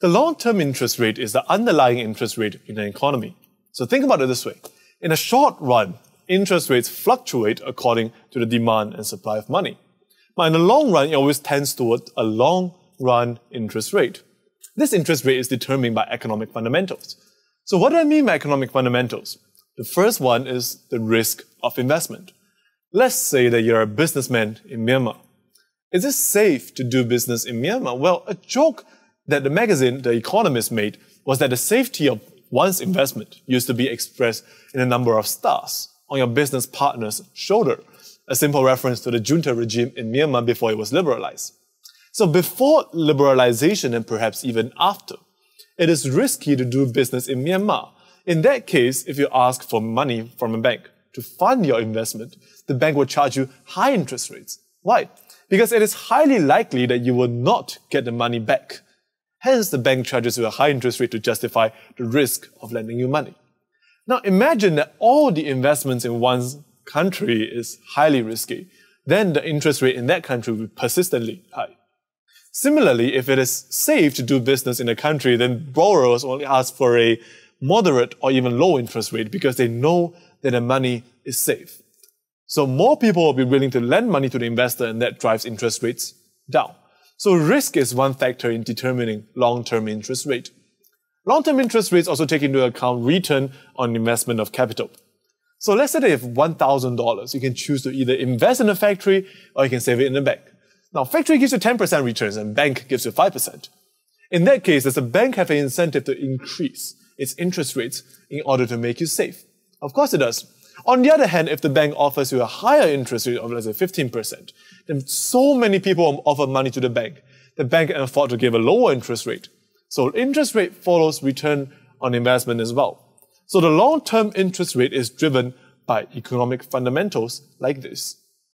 The long-term interest rate is the underlying interest rate in an economy. So think about it this way. In a short run, interest rates fluctuate according to the demand and supply of money. But in the long run, it always tends towards a long-run interest rate. This interest rate is determined by economic fundamentals. So what do I mean by economic fundamentals? The first one is the risk of investment. Let's say that you're a businessman in Myanmar. Is it safe to do business in Myanmar? Well, a joke that the magazine The Economist made was that the safety of one's investment used to be expressed in a number of stars on your business partner's shoulder, a simple reference to the junta regime in Myanmar before it was liberalized. So before liberalization and perhaps even after, it is risky to do business in Myanmar. In that case, if you ask for money from a bank to fund your investment, the bank will charge you high interest rates. Why? Because it is highly likely that you will not get the money back. Hence, the bank charges you a high interest rate to justify the risk of lending you money. Now imagine that all the investments in one's country is highly risky. Then the interest rate in that country will be persistently high. Similarly, if it is safe to do business in a country, then borrowers only ask for a moderate or even low interest rate because they know that the money is safe. So more people will be willing to lend money to the investor, and that drives interest rates down. So risk is one factor in determining long-term interest rate. Long-term interest rates also take into account return on investment of capital. So let's say that you have $1,000. You can choose to either invest in a factory or you can save it in the bank. Now, factory gives you 10% returns and bank gives you 5%. In that case, does the bank have an incentive to increase its interest rates in order to make you safe? Of course it does. On the other hand, if the bank offers you a higher interest rate of, let's say, 15%, then so many people offer money to the bank can afford to give a lower interest rate. So interest rate follows return on investment as well. So the long-term interest rate is driven by economic fundamentals like this.